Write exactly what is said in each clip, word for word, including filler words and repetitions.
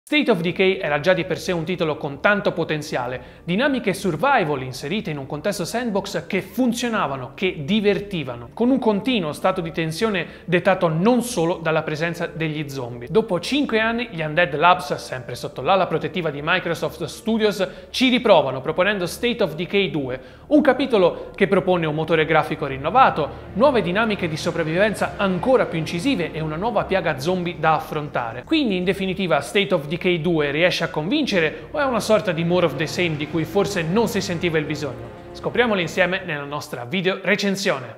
State of Decay era già di per sé un titolo con tanto potenziale, dinamiche survival inserite in un contesto sandbox che funzionavano, che divertivano, con un continuo stato di tensione dettato non solo dalla presenza degli zombie. Dopo cinque anni gli Undead Labs, sempre sotto l'ala protettiva di Microsoft Studios, ci riprovano proponendo State of Decay due, un capitolo che propone un motore grafico rinnovato, nuove dinamiche di sopravvivenza ancora più incisive e una nuova piaga zombie da affrontare. Quindi in definitiva State of Decay due riesce a convincere o è una sorta di more of the same di cui forse non si sentiva il bisogno? Scopriamolo insieme nella nostra video recensione.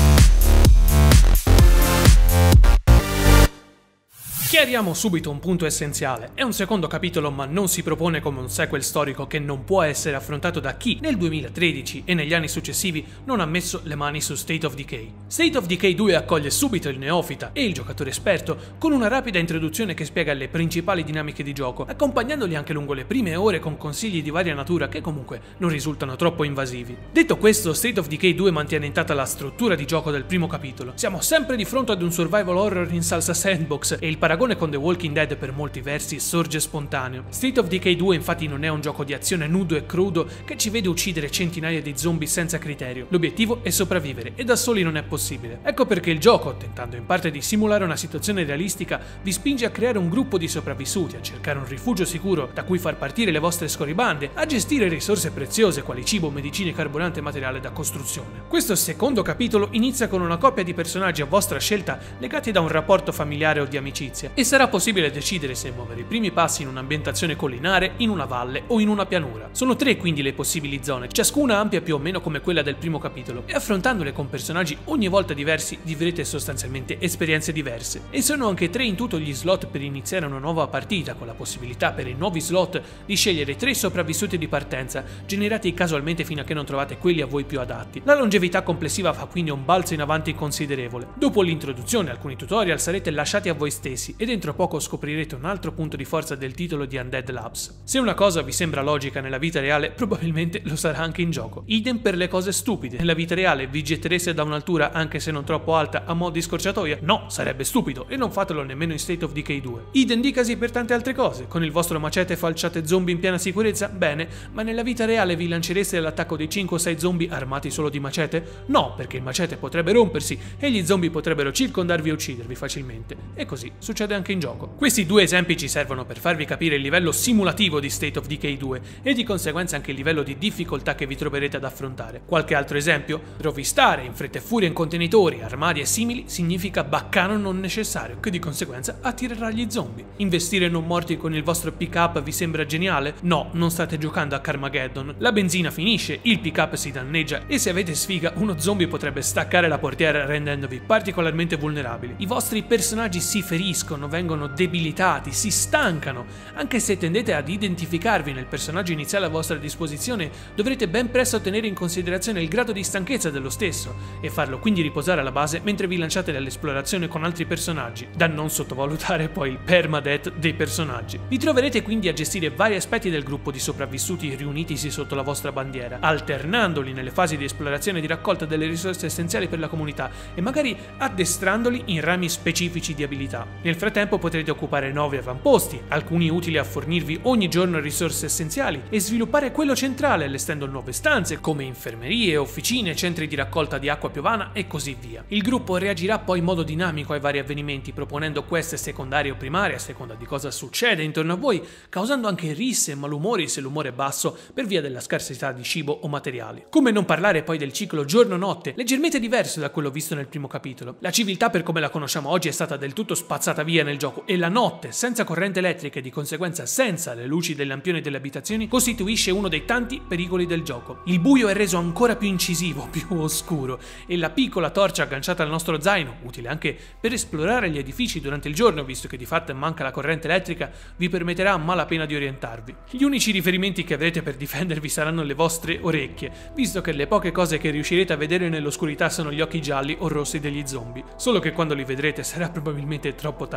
Chiariamo subito un punto essenziale. È un secondo capitolo ma non si propone come un sequel storico che non può essere affrontato da chi nel duemilatredici e negli anni successivi non ha messo le mani su State of Decay. State of Decay due accoglie subito il neofita e il giocatore esperto con una rapida introduzione che spiega le principali dinamiche di gioco, accompagnandoli anche lungo le prime ore con consigli di varia natura che comunque non risultano troppo invasivi. Detto questo, State of Decay due mantiene intatta la struttura di gioco del primo capitolo. Siamo sempre di fronte ad un survival horror in salsa sandbox e il paragone con The Walking Dead per molti versi sorge spontaneo. State of Decay due infatti non è un gioco di azione nudo e crudo che ci vede uccidere centinaia di zombie senza criterio. L'obiettivo è sopravvivere e da soli non è possibile. Ecco perché il gioco, tentando in parte di simulare una situazione realistica, vi spinge a creare un gruppo di sopravvissuti, a cercare un rifugio sicuro da cui far partire le vostre scorribande, a gestire risorse preziose quali cibo, medicine, carburante e materiale da costruzione. Questo secondo capitolo inizia con una coppia di personaggi a vostra scelta legati da un rapporto familiare o di amicizia e sarà possibile decidere se muovere i primi passi in un'ambientazione collinare, in una valle o in una pianura. Sono tre quindi le possibili zone, ciascuna ampia più o meno come quella del primo capitolo, e affrontandole con personaggi ogni volta diversi vivrete sostanzialmente esperienze diverse. E sono anche tre in tutto gli slot per iniziare una nuova partita, con la possibilità per i nuovi slot di scegliere tre sopravvissuti di partenza, generati casualmente fino a che non trovate quelli a voi più adatti. La longevità complessiva fa quindi un balzo in avanti considerevole. Dopo l'introduzione e alcuni tutorial sarete lasciati a voi stessi e dentro poco scoprirete un altro punto di forza del titolo di Undead Labs. Se una cosa vi sembra logica nella vita reale, probabilmente lo sarà anche in gioco. Idem per le cose stupide. Nella vita reale vi gettereste da un'altura anche se non troppo alta a mo' di scorciatoia? No, sarebbe stupido e non fatelo nemmeno in State of Decay due. Idem dicasi per tante altre cose. Con il vostro macete falciate zombie in piena sicurezza? Bene, ma nella vita reale vi lancereste all'attacco di cinque o sei zombie armati solo di macete? No, perché il macete potrebbe rompersi e gli zombie potrebbero circondarvi e uccidervi facilmente. E così succede anche in gioco. Questi due esempi ci servono per farvi capire il livello simulativo di State of Decay due e di conseguenza anche il livello di difficoltà che vi troverete ad affrontare. Qualche altro esempio? Rovistare in fretta e furia in contenitori, armadi e simili significa baccano non necessario, che di conseguenza attirerà gli zombie. Investire non morti con il vostro pick-up vi sembra geniale? No, non state giocando a Carmageddon. La benzina finisce, il pick-up si danneggia e se avete sfiga uno zombie potrebbe staccare la portiera rendendovi particolarmente vulnerabili. I vostri personaggi si feriscono, vengono debilitati, si stancano. Anche se tendete ad identificarvi nel personaggio iniziale a vostra disposizione, dovrete ben presto tenere in considerazione il grado di stanchezza dello stesso e farlo quindi riposare alla base mentre vi lanciate nell'esplorazione con altri personaggi, da non sottovalutare poi il permadeath dei personaggi. Vi troverete quindi a gestire vari aspetti del gruppo di sopravvissuti riunitisi sotto la vostra bandiera, alternandoli nelle fasi di esplorazione e di raccolta delle risorse essenziali per la comunità e magari addestrandoli in rami specifici di abilità. Nel frattempo potrete occupare nuovi avamposti, alcuni utili a fornirvi ogni giorno risorse essenziali, e sviluppare quello centrale allestendo nuove stanze come infermerie, officine, centri di raccolta di acqua piovana e così via. Il gruppo reagirà poi in modo dinamico ai vari avvenimenti, proponendo quest secondarie o primarie a seconda di cosa succede intorno a voi, causando anche risse e malumori se l'umore è basso per via della scarsità di cibo o materiali. Come non parlare poi del ciclo giorno-notte, leggermente diverso da quello visto nel primo capitolo. La civiltà per come la conosciamo oggi è stata del tutto spazzata via nel gioco e la notte, senza corrente elettrica e di conseguenza senza le luci dei lampioni delle abitazioni, costituisce uno dei tanti pericoli del gioco. Il buio è reso ancora più incisivo, più oscuro, e la piccola torcia agganciata al nostro zaino, utile anche per esplorare gli edifici durante il giorno, visto che di fatto manca la corrente elettrica, vi permetterà a malapena di orientarvi. Gli unici riferimenti che avrete per difendervi saranno le vostre orecchie, visto che le poche cose che riuscirete a vedere nell'oscurità sono gli occhi gialli o rossi degli zombie, solo che quando li vedrete sarà probabilmente troppo tardi.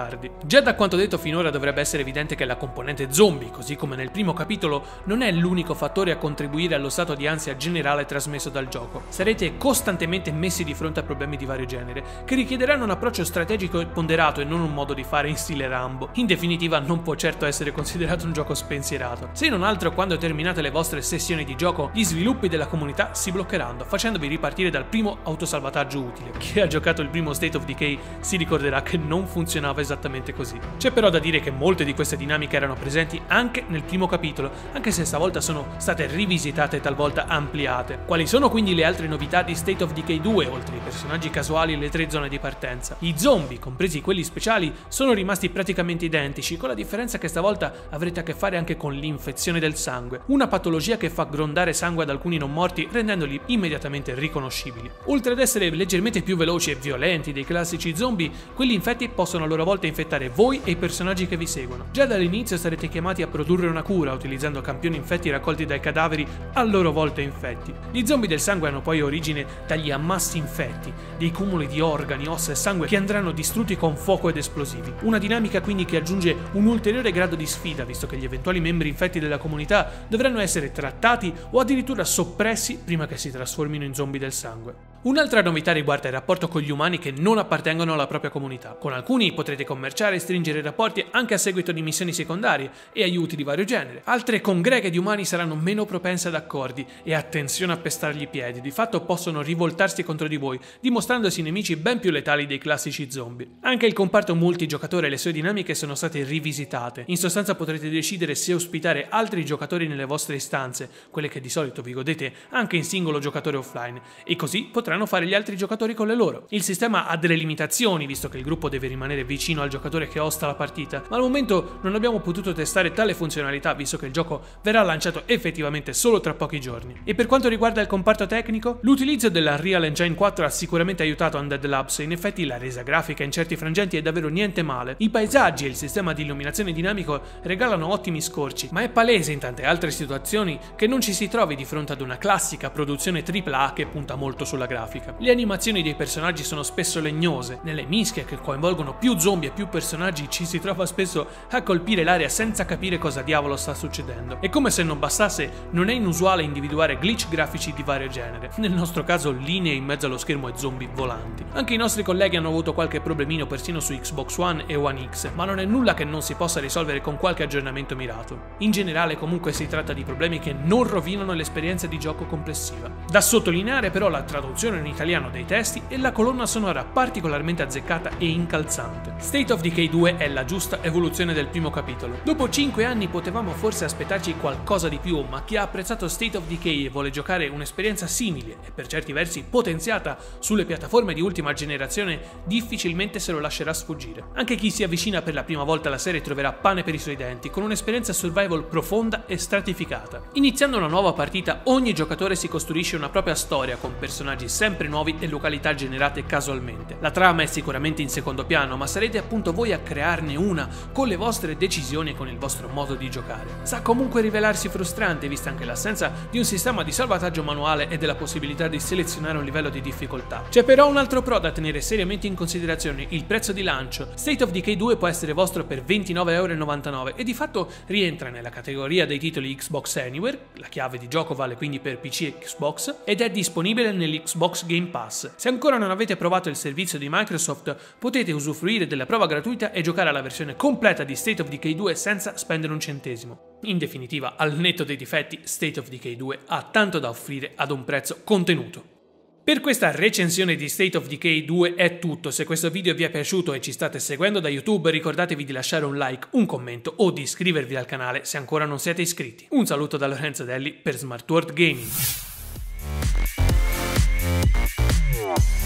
tardi. Già da quanto detto finora dovrebbe essere evidente che la componente zombie, così come nel primo capitolo, non è l'unico fattore a contribuire allo stato di ansia generale trasmesso dal gioco. Sarete costantemente messi di fronte a problemi di vario genere, che richiederanno un approccio strategico e ponderato e non un modo di fare in stile Rambo. In definitiva non può certo essere considerato un gioco spensierato. Se non altro, quando terminate le vostre sessioni di gioco, gli sviluppi della comunità si bloccheranno, facendovi ripartire dal primo autosalvataggio utile. Chi ha giocato il primo State of Decay si ricorderà che non funzionava esattamente così. C'è però da dire che molte di queste dinamiche erano presenti anche nel primo capitolo, anche se stavolta sono state rivisitate e talvolta ampliate. Quali sono quindi le altre novità di State of Decay due, oltre ai personaggi casuali e le tre zone di partenza? I zombie, compresi quelli speciali, sono rimasti praticamente identici, con la differenza che stavolta avrete a che fare anche con l'infezione del sangue, una patologia che fa grondare sangue ad alcuni non morti, rendendoli immediatamente riconoscibili. Oltre ad essere leggermente più veloci e violenti dei classici zombie, quelli infetti possono a loro volta infettare voi e i personaggi che vi seguono. Già dall'inizio sarete chiamati a produrre una cura utilizzando campioni infetti raccolti dai cadaveri a loro volta infetti. Gli zombie del sangue hanno poi origine dagli ammassi infetti, dei cumuli di organi, ossa e sangue che andranno distrutti con fuoco ed esplosivi. Una dinamica quindi che aggiunge un ulteriore grado di sfida, visto che gli eventuali membri infetti della comunità dovranno essere trattati o addirittura soppressi prima che si trasformino in zombie del sangue. Un'altra novità riguarda il rapporto con gli umani che non appartengono alla propria comunità. Con alcuni potrete commerciare e stringere rapporti anche a seguito di missioni secondarie e aiuti di vario genere. Altre congreghe di umani saranno meno propense ad accordi e attenzione a pestargli i piedi, di fatto possono rivoltarsi contro di voi, dimostrandosi nemici ben più letali dei classici zombie. Anche il comparto multigiocatore e le sue dinamiche sono state rivisitate. In sostanza potrete decidere se ospitare altri giocatori nelle vostre istanze, quelle che di solito vi godete anche in singolo giocatore offline, e così potranno fare gli altri giocatori con le loro. Il sistema ha delle limitazioni, visto che il gruppo deve rimanere vicino al giocatore che osta la partita, ma al momento non abbiamo potuto testare tale funzionalità, visto che il gioco verrà lanciato effettivamente solo tra pochi giorni. E per quanto riguarda il comparto tecnico, l'utilizzo della Unreal Engine quattro ha sicuramente aiutato Undead Labs, e in effetti la resa grafica in certi frangenti è davvero niente male. I paesaggi e il sistema di illuminazione dinamico regalano ottimi scorci, ma è palese in tante altre situazioni che non ci si trovi di fronte ad una classica produzione tripla A che punta molto sulla grafica. Le animazioni dei personaggi sono spesso legnose, nelle mischie che coinvolgono più zombie e più personaggi ci si trova spesso a colpire l'area senza capire cosa diavolo sta succedendo. E come se non bastasse, non è inusuale individuare glitch grafici di vario genere, nel nostro caso linee in mezzo allo schermo e zombie volanti. Anche i nostri colleghi hanno avuto qualche problemino persino su Xbox One e One X, ma non è nulla che non si possa risolvere con qualche aggiornamento mirato. In generale comunque si tratta di problemi che non rovinano l'esperienza di gioco complessiva. Da sottolineare però la traduzione in italiano dei testi e la colonna sonora particolarmente azzeccata e incalzante. State of Decay due è la giusta evoluzione del primo capitolo. Dopo cinque anni potevamo forse aspettarci qualcosa di più, ma chi ha apprezzato State of Decay e vuole giocare un'esperienza simile e per certi versi potenziata sulle piattaforme di ultima generazione difficilmente se lo lascerà sfuggire. Anche chi si avvicina per la prima volta alla serie troverà pane per i suoi denti, con un'esperienza survival profonda e stratificata. Iniziando una nuova partita, ogni giocatore si costruisce una propria storia con personaggi sempre nuovi e località generate casualmente. La trama è sicuramente in secondo piano, ma sarete appunto voi a crearne una con le vostre decisioni e con il vostro modo di giocare. Sa comunque rivelarsi frustrante, vista anche l'assenza di un sistema di salvataggio manuale e della possibilità di selezionare un livello di difficoltà. C'è però un altro pro da tenere seriamente in considerazione: il prezzo di lancio. State of Decay due può essere vostro per ventinove e novantanove euro e di fatto rientra nella categoria dei titoli Xbox Anywhere, la chiave di gioco vale quindi per P C e Xbox, ed è disponibile nell'Xbox Game Pass. Se ancora non avete provato il servizio di Microsoft, potete usufruire della prova gratuita e giocare alla versione completa di State of Decay due senza spendere un centesimo. In definitiva, al netto dei difetti, State of Decay due ha tanto da offrire ad un prezzo contenuto. Per questa recensione di State of Decay due è tutto. Se questo video vi è piaciuto e ci state seguendo da YouTube, ricordatevi di lasciare un like, un commento o di iscrivervi al canale se ancora non siete iscritti. Un saluto da Lorenzo Delli per Smart World Gaming.